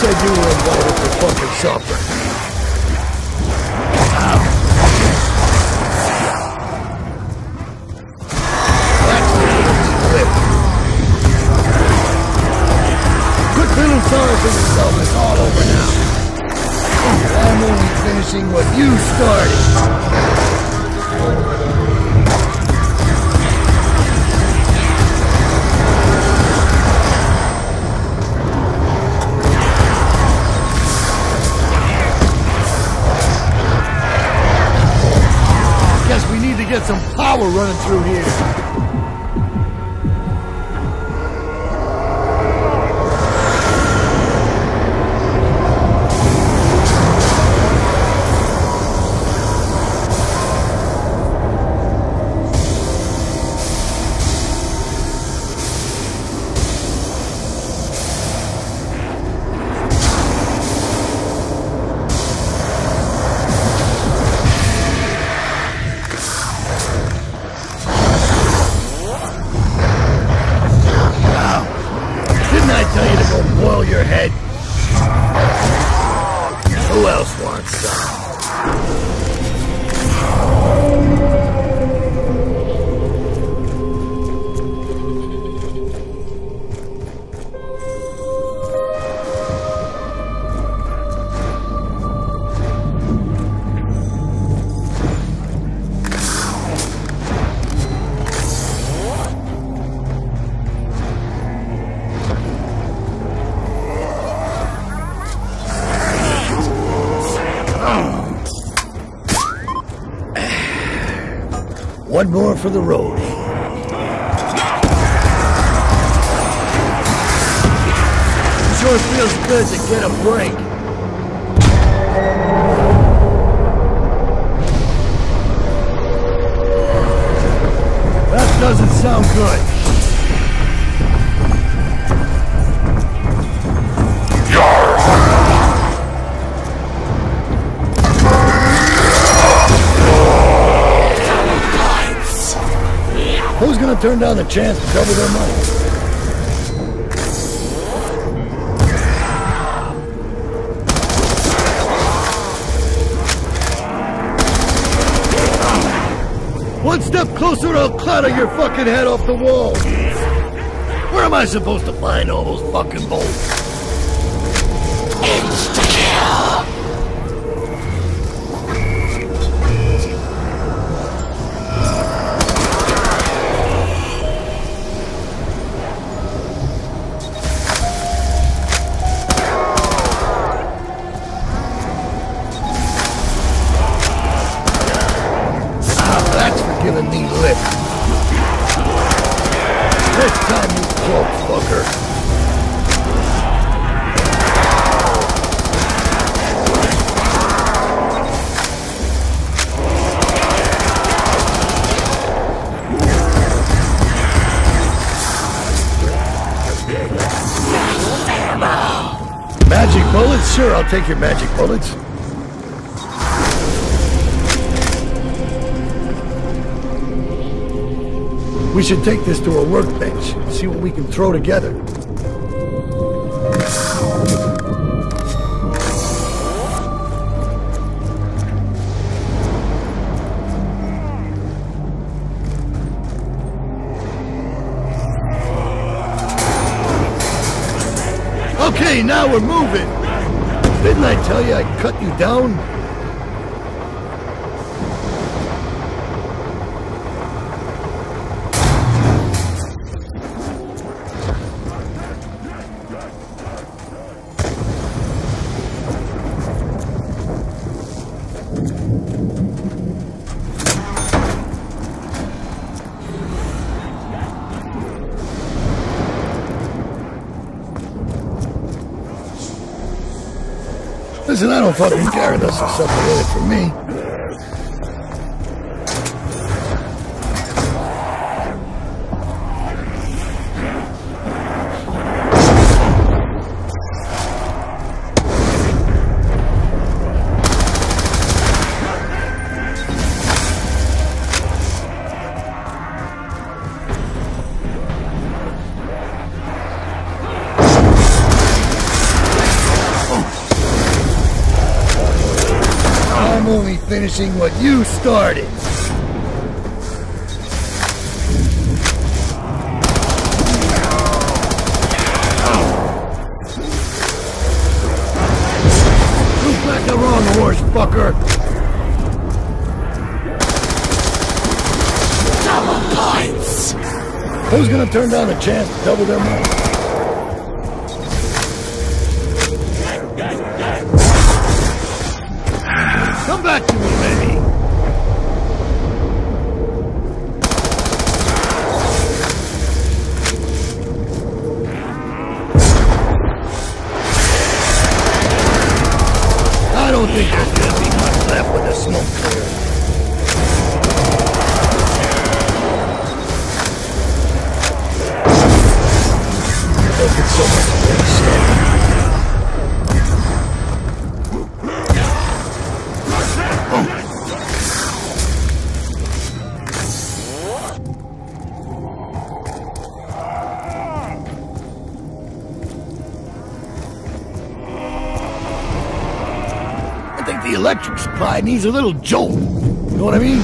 said you were invited for fucking supper. Quit feeling sorry for yourself. It's all over now. I'm only finishing what you started. Guess we need to get some power running through here. Your head. Who else wants some? One more for the road. Sure feels good to get a break. That doesn't sound good. Who's gonna turn down the chance to double their money? One step closer, I'll clatter your fucking head off the wall. Where am I supposed to find all those fucking bolts? Insta-kill! Giving me lip. Next time you cloak, fucker. Magic bullets? Sure, I'll take your magic bullets. We should take this to a workbench, see what we can throw together. Okay, now we're moving. Didn't I tell you I'd cut you down? Listen, I don't fucking care unless there's something in it for me. finishing what you started. Who's back the wrong horse, fucker? Double points! Who's gonna turn down a chance to double their money? Come back to me, baby! I don't think there's gonna be much left with the smoke cleared. Look at so much stuff. I think the electric supply needs a little jolt. You know what I mean?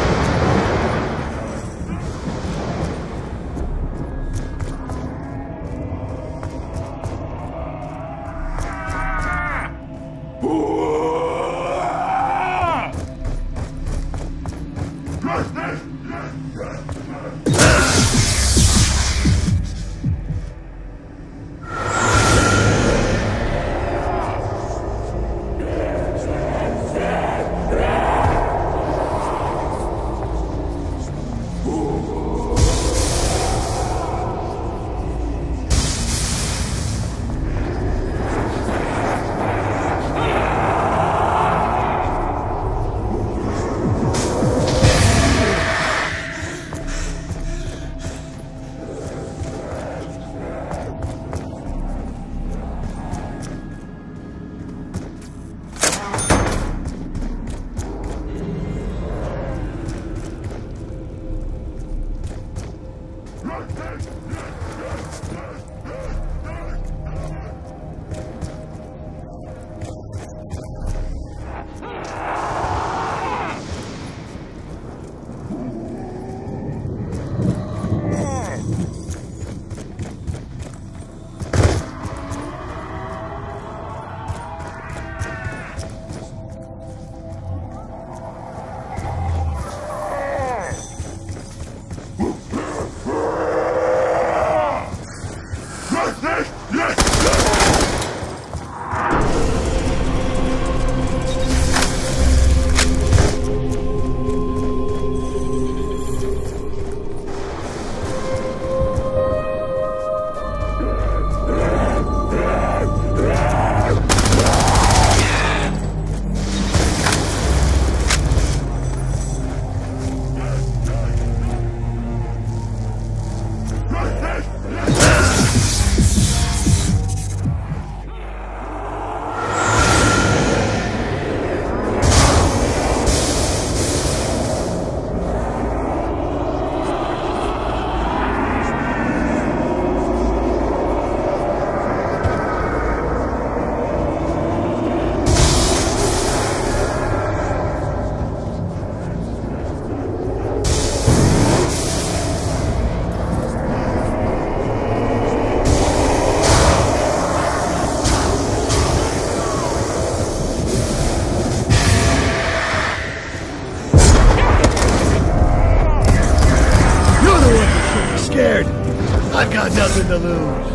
I've got nothing to lose.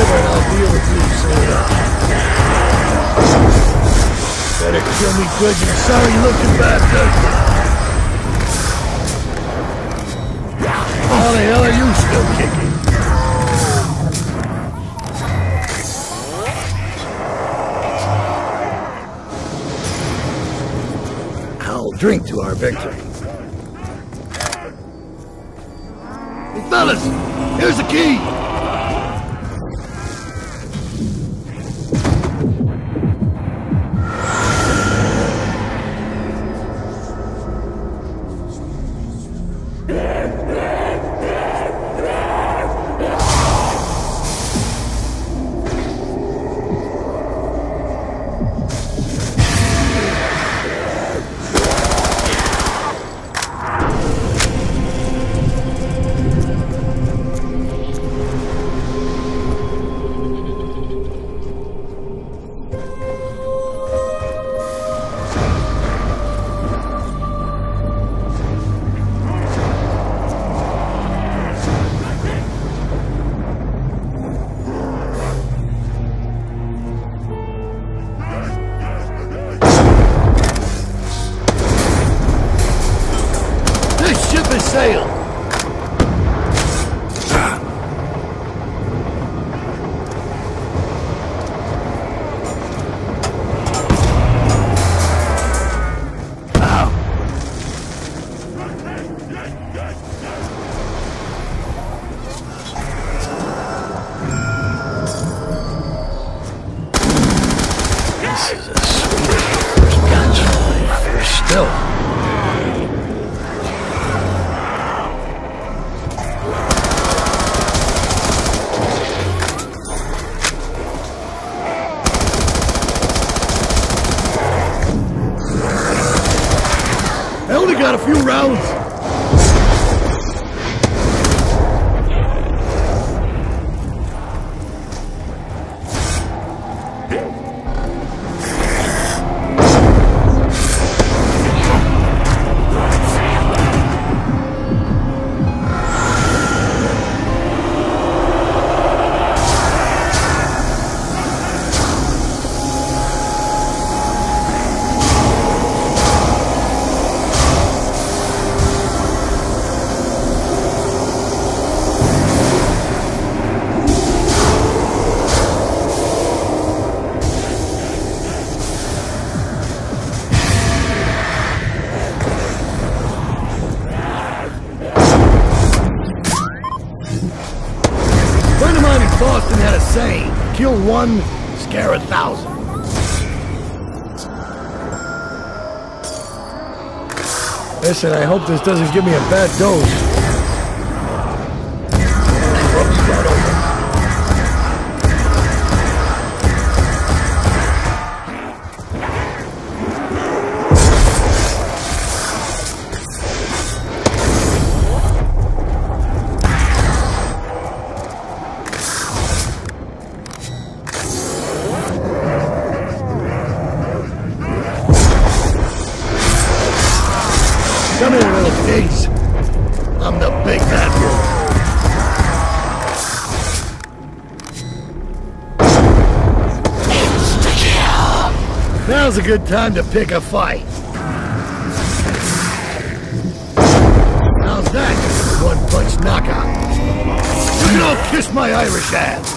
over and I'll deal with you soon. Better kill me good, you sorry-looking bastard! How the hell are you still kicking? I'll drink to our victory. Hey, fellas! Here's the key! Sail! This is a sweet first gun's first still. I only got a few rounds. Boston had a saying, kill one, scare 1,000. Listen, I hope this doesn't give me a bad dose. Come here, little pigs. I'm the big bad wolf. Insta-kill. Now's a good time to pick a fight. How's that? One-punch knockout. You can all kiss my Irish ass.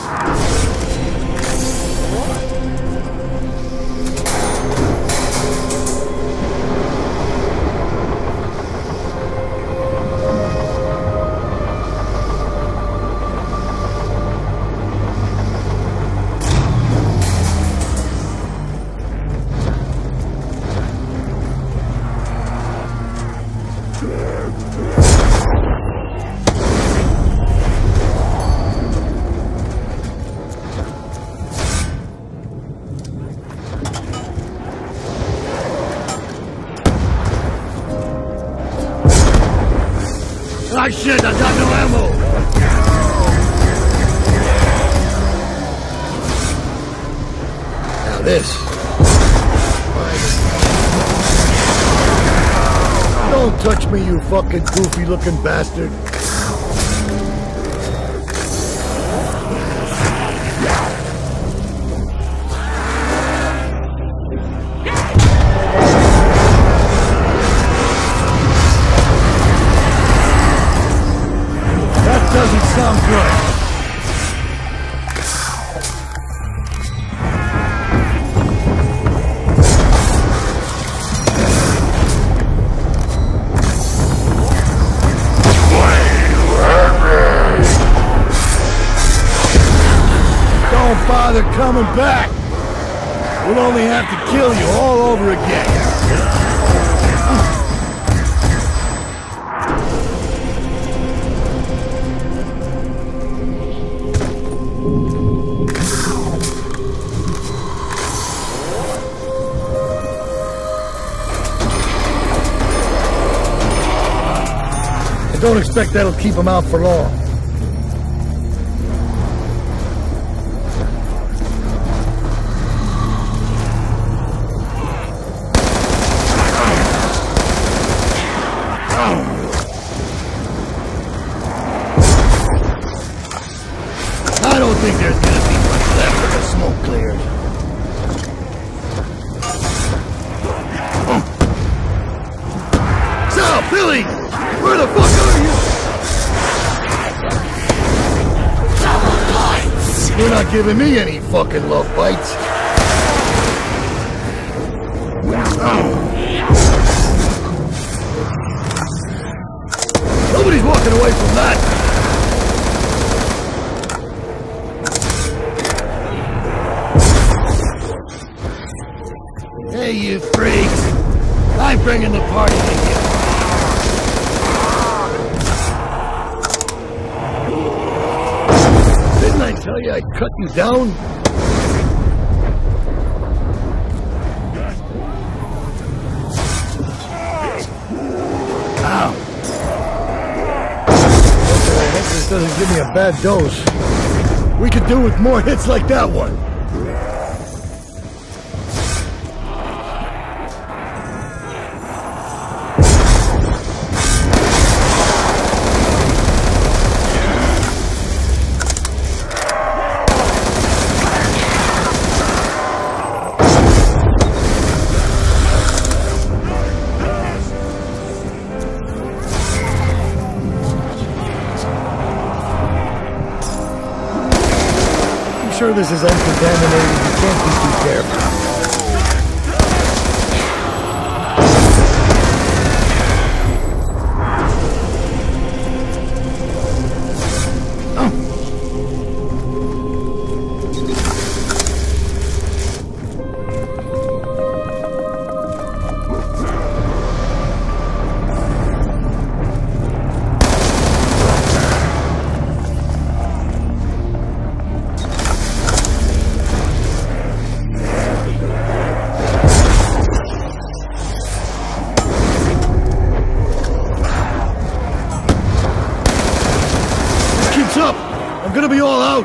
Ah, shit, I got no ammo! Now this. Don't touch me, you fucking goofy-looking bastard. bother coming back. We'll only have to kill you all over again. I don't expect that'll keep him out for long. I don't think there's gonna be much left when the smoke clears. Sal, Billy! Where the fuck are you? You're not giving me any fucking love bites. Nobody's walking away from that. Hey, you freaks! I'm bringing the party to you. Didn't I tell you I'd cut you down? Ow! Okay, I hope this doesn't give me a bad dose. We could do with more hits like that one. Sure this is uncontaminated. You can't be too careful. Up! I'm gonna be all out!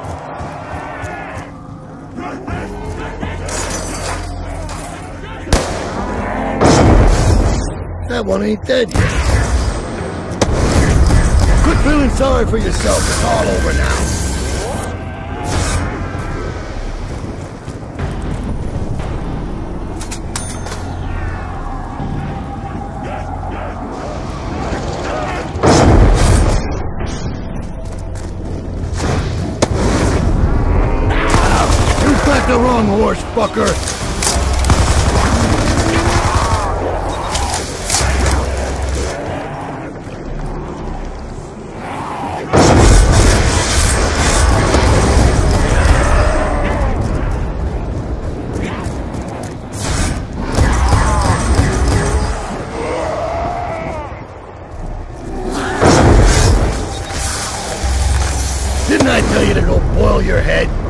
That one ain't dead yet. Quit feeling sorry for yourself. It's all over now. The wrong horse, fucker! Didn't I tell you to go boil your head?